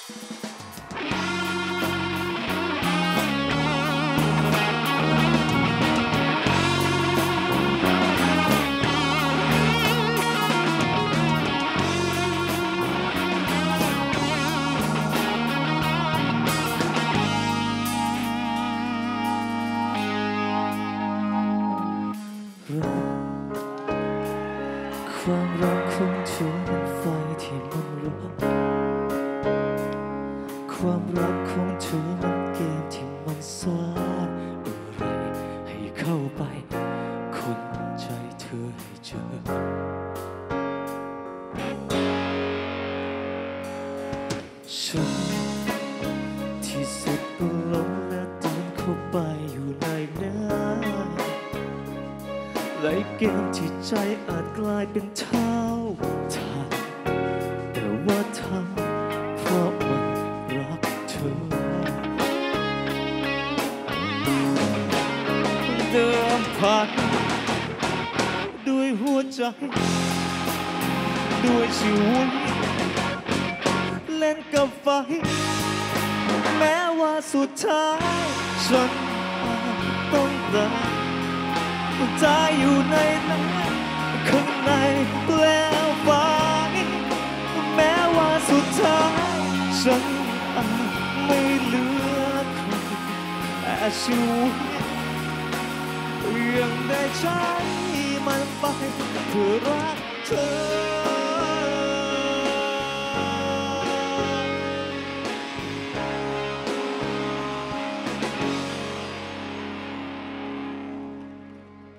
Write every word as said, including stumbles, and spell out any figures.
ความรักของเธอเป็นไฟที่มันร้อนความรักของเธอมันเกมที่มันซ่อนอะไรให้เข้าไปคนใจเธอให้เจอฉันที่สุดก็ล้มและเดินเข้าไปอยู่ในนั้นในเกมที่ใจอาจกลายเป็นเท่าทานแต่ว่าทำเพราะมันรักเธอเดิมพันด้วยหัวใจด้วยชีวิตเล่นกับไฟแม้ว่าสุดท้ายฉันต้องตายตายอยู่ในนั้นข้างในเปลวไฟแม้ว่าสุดท้ายฉันอาจไม่เหลือใครแต่ชีวิตยังได้ใช้มันไปเพื่อรักเธอ